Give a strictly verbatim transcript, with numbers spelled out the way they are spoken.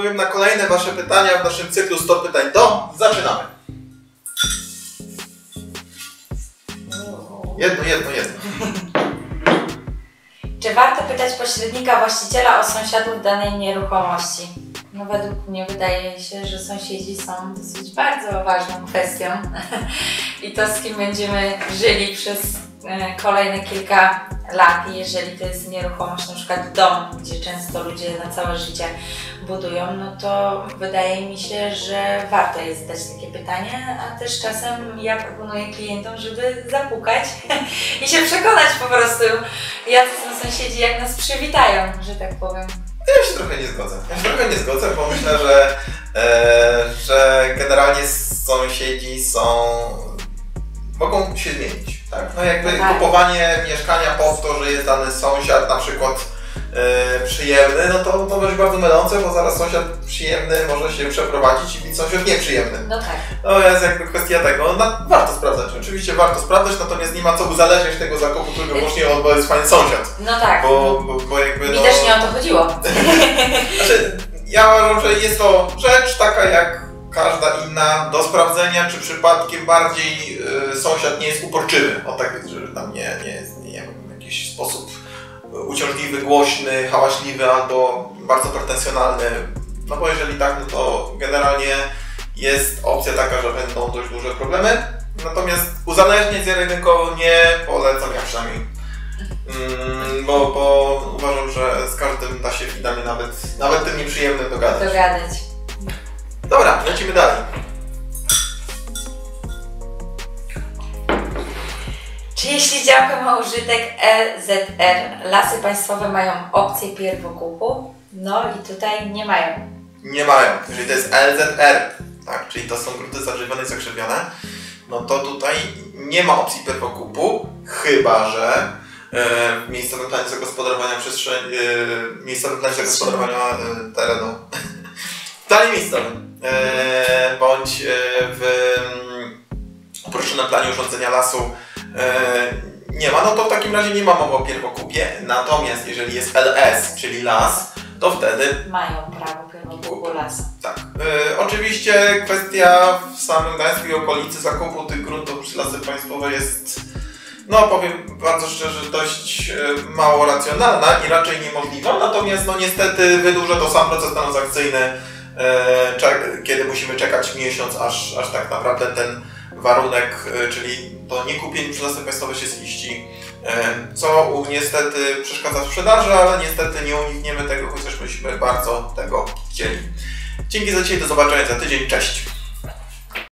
odpowiem na kolejne Wasze pytania w naszym cyklu sto pytań do. Zaczynamy. Jedno, jedno, jedno. Czy warto pytać pośrednika, właściciela o sąsiadów danej nieruchomości? No według mnie wydaje się, że sąsiedzi są dosyć bardzo ważną kwestią i to, z kim będziemy żyli przez e, kolejne kilka lat. I jeżeli to jest nieruchomość, na przykład dom, gdzie często ludzie na całe życie budują, no to wydaje mi się, że warto jest zadać takie pytanie, a też czasem ja proponuję klientom, żeby zapukać i się przekonać po prostu, jacy są sąsiedzi, jak nas przywitają, że tak powiem. Ja się trochę nie zgodzę. Ja się trochę nie zgodzę, bo myślę, że, e, że generalnie sąsiedzi są... mogą się zmienić. Tak? No jakby tak. Kupowanie mieszkania po to, że jest dany sąsiad na przykład e, przyjemny, no to, to będzie bardzo mylące, bo zaraz sąsiad przyjemny może się przeprowadzić i być sąsiad nieprzyjemny. No tak. To jest jakby kwestia tego, no, warto sprawdzać. Oczywiście warto sprawdzać, natomiast nie ma co uzależniać tego zakupu tylko wyłącznie od, bo jest fajny sąsiad. No tak. Bo, bo, bo jakby, Mi no... też nie o to chodziło. Znaczy, ja uważam, że jest to rzecz taka jak każda inna do sprawdzenia, czy przypadkiem bardziej y, sąsiad nie jest uporczywy. O tak jest, że tam nie, nie jest nie wiem, w jakiś sposób uciążliwy, głośny, hałaśliwy albo bardzo pretensjonalny. No bo jeżeli tak, no to generalnie jest opcja taka, że będą dość duże problemy. Natomiast uzależniać z rynkowo nie polecam ja przynajmniej. Mm, bo, bo uważam, że z każdym da się finalnie nawet, nawet tym nieprzyjemnym dogadać. Dogadać. Dobra, lecimy dalej. Czy jeśli działka ma użytek L Z R, Lasy Państwowe mają opcję pierwokupu? No i tutaj nie mają. Nie mają, jeżeli to jest L Z R, tak, czyli to są grunty zadrzewione i zakrzywione, no to tutaj nie ma opcji pierwokupu, chyba że w miejscowym planie zagospodarowania przestrzeni, w miejscowym planie zagospodarowania terenu, w planie miejscowym, bądź w uproszczonym planie urządzenia lasu nie ma, no to w takim razie nie ma mowy o pierwokupie. Natomiast jeżeli jest L S, czyli las, to wtedy mają prawo pierwokupu lasu. Tak. E, oczywiście kwestia w samym Gdańsku i okolicy zakupu tych gruntów przez Lasy Państwowe jest, no powiem bardzo szczerze, dość e, mało racjonalna i raczej niemożliwa. Natomiast no niestety wydłuża to sam proces transakcyjny, e, czek, kiedy musimy czekać miesiąc, aż, aż tak naprawdę ten warunek, czyli to niekupienie przez Lasy Państwowe się ziści, co niestety przeszkadza w sprzedaży, ale niestety nie unikniemy tego, chociaż myśmy bardzo tego chcieli. Dzięki za dzisiaj, do zobaczenia za tydzień, cześć!